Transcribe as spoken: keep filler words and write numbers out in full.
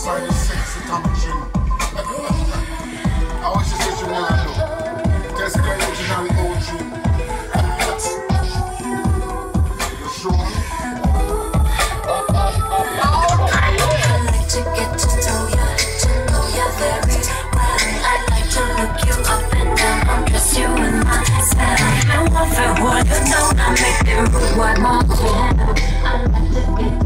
inside the sexy country. I was just what you want to do. That's the original O G. You sure? I like to get to know you, to know you very well. I like to look you up and down, undress you in my spell. I want for what you know, I make the rude one more. I like to get